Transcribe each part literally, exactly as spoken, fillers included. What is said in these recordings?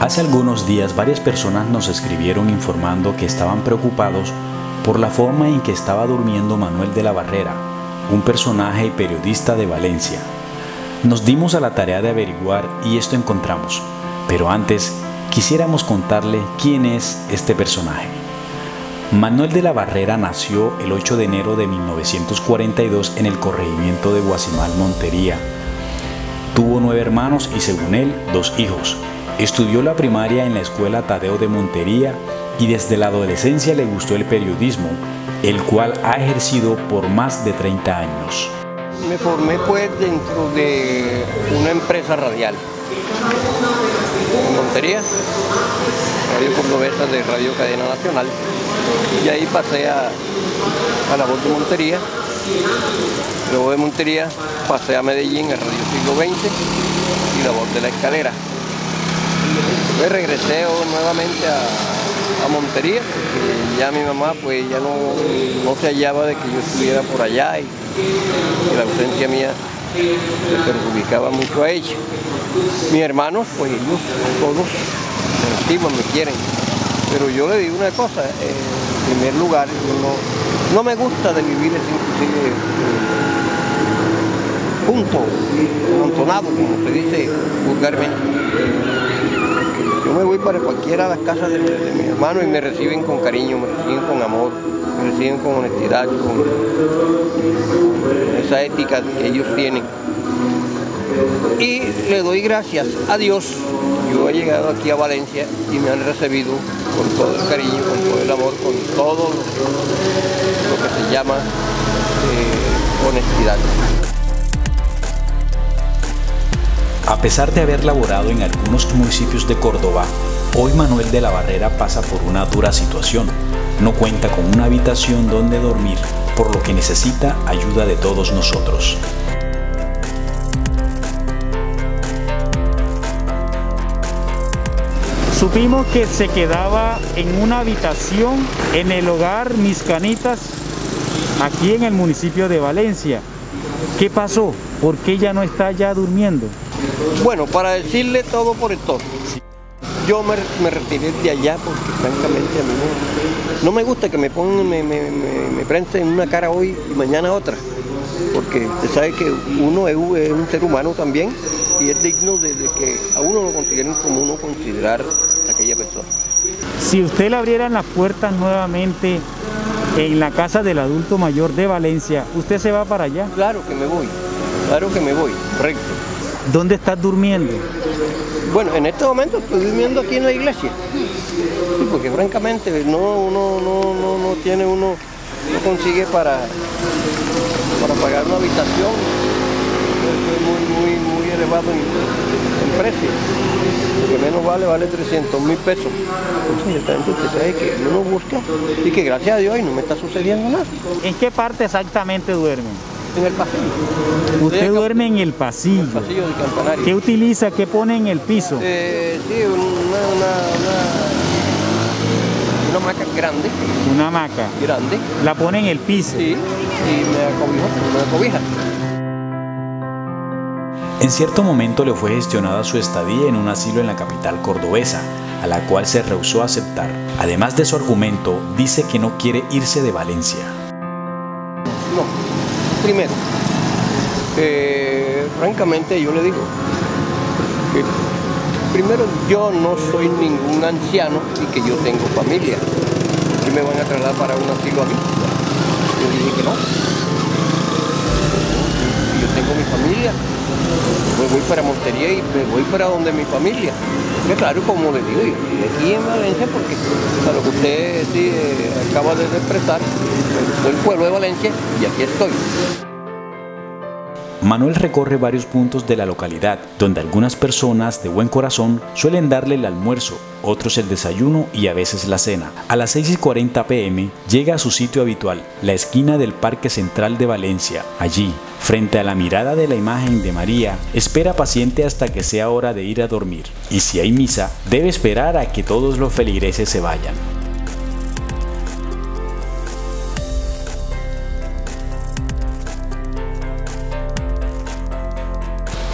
Hace algunos días varias personas nos escribieron informando que estaban preocupados por la forma en que estaba durmiendo Manuel de la Barrera, un personaje y periodista de Valencia. Nos dimos a la tarea de averiguar y esto encontramos, pero antes quisiéramos contarle quién es este personaje. Manuel de la Barrera nació el ocho de enero de mil novecientos cuarenta y dos en el corregimiento de Guasimal, Montería. Tuvo nueve hermanos y, según él, dos hijos. Estudió la primaria en la escuela Tadeo de Montería y desde la adolescencia le gustó el periodismo, el cual ha ejercido por más de treinta años. Me formé pues dentro de una empresa radial en Montería, Radio Cordobesa de Radio Cadena Nacional, y ahí pasé a, a La Voz de Montería. Luego de Montería pasé a Medellín, a Radio Siglo veinte y La Voz de la Escalera. Después regresé nuevamente a, a Montería, porque ya mi mamá pues ya no, no se hallaba de que yo estuviera por allá y, y la ausencia mía le perjudicaba mucho a ella. Mis hermanos, pues ellos todos me estiman, me quieren, pero yo le digo una cosa, eh, en primer lugar, yo no, no me gusta de vivir inclusive eh, junto, amontonado, como se dice vulgarmente. Yo me voy para cualquiera de las casas de, de mis hermanos y me reciben con cariño, me reciben con amor, me reciben con honestidad, con esa ética que ellos tienen. Y le doy gracias a Dios. Yo he llegado aquí a Valencia y me han recibido con todo el cariño, con todo el amor, con todo lo que se llama eh, honestidad. A pesar de haber laborado en algunos municipios de Córdoba, hoy Manuel de la Barrera pasa por una dura situación. No cuenta con una habitación donde dormir, por lo que necesita ayuda de todos nosotros. Supimos que se quedaba en una habitación en el hogar Mis Canitas, aquí en el municipio de Valencia. ¿Qué pasó? ¿Por qué ya no está ya durmiendo? Bueno, para decirle todo por el todo. Yo me, me retiré de allá porque francamente a mí no, no me gusta que me pongan, me, me, me, me prensen una cara hoy y mañana otra. Porque usted sabe que uno es un ser humano también y es digno de, de que a uno lo consideren como uno considerar a aquella persona. Si usted le abrieran las puertas nuevamente en la casa del adulto mayor de Valencia, ¿usted se va para allá? Claro que me voy, claro que me voy, correcto. ¿Dónde estás durmiendo? Bueno, en este momento estoy durmiendo aquí en la iglesia. Sí, porque francamente no, uno no, no, no tiene uno, no consigue para, para pagar una habitación. Es muy, muy, muy elevado en, en precio. Lo que menos vale, vale trescientos mil pesos. Entonces, usted sabe que uno busca y que gracias a Dios no me está sucediendo nada. ¿En qué parte exactamente duermen? En el pasillo. Usted duerme en el pasillo. En el pasillo del campanario. ¿Qué utiliza? ¿Qué pone en el piso? Eh, sí, una, una, una, una hamaca grande. Una hamaca. Grande. ¿La pone en el piso? Sí, y me acobijo, me acobija. En cierto momento le fue gestionada su estadía en un asilo en la capital cordobesa, a la cual se rehusó a aceptar. Además de su argumento, dice que no quiere irse de Valencia. No, primero, eh, francamente yo le digo que primero yo no soy ningún anciano y que yo tengo familia. ¿Y me van a trasladar para un asilo a mí? Yo dije que no. Yo tengo mi familia. Me voy para Montería y me voy para donde mi familia. Que claro, como le digo, yo estoy aquí en Valencia porque a lo que usted sí, eh, acaba de expresar, soy el pueblo de Valencia y aquí estoy. Manuel recorre varios puntos de la localidad, donde algunas personas de buen corazón suelen darle el almuerzo, otros el desayuno y a veces la cena. A las seis y cuarenta pe eme llega a su sitio habitual, la esquina del Parque Central de Valencia. Allí, frente a la mirada de la imagen de María, espera paciente hasta que sea hora de ir a dormir. Y si hay misa, debe esperar a que todos los feligreses se vayan.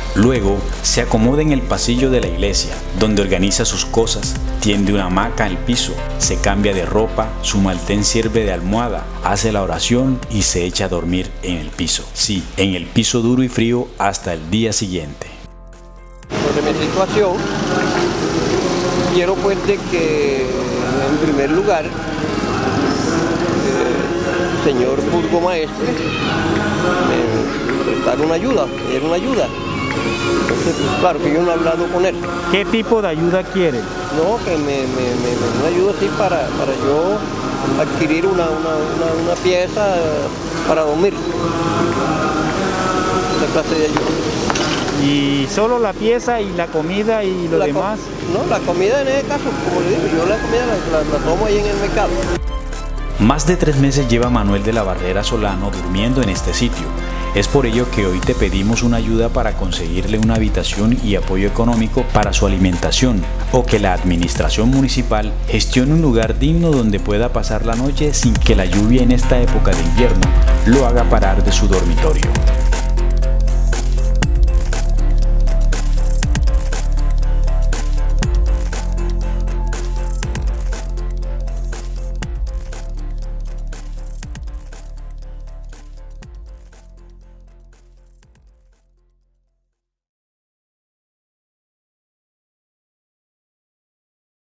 Luego, se acomoda en el pasillo de la iglesia, donde organiza sus cosas, tiende una hamaca al piso, se cambia de ropa, su maltén sirve de almohada, hace la oración y se echa a dormir en el piso. Sí, en el piso duro y frío hasta el día siguiente. Sobre mi situación, quiero pues de que, en primer lugar, el señor burgomaestre me prestara una ayuda, me diera una ayuda. Entonces, claro que yo no he hablado con él. ¿Qué tipo de ayuda quiere? No, que me, me, me, me una ayuda así para, para yo adquirir una, una, una, una pieza para dormir. Esa clase de ayuda. ¿Y solo la pieza y la comida y lo la demás? No, la comida en ese caso, como le digo, yo la comida la, la, la tomo ahí en el mercado. Más de tres meses lleva Manuel de la Barrera Solano durmiendo en este sitio. Es por ello que hoy te pedimos una ayuda para conseguirle una habitación y apoyo económico para su alimentación, o que la administración municipal gestione un lugar digno donde pueda pasar la noche sin que la lluvia en esta época de invierno lo haga parar de su dormitorio.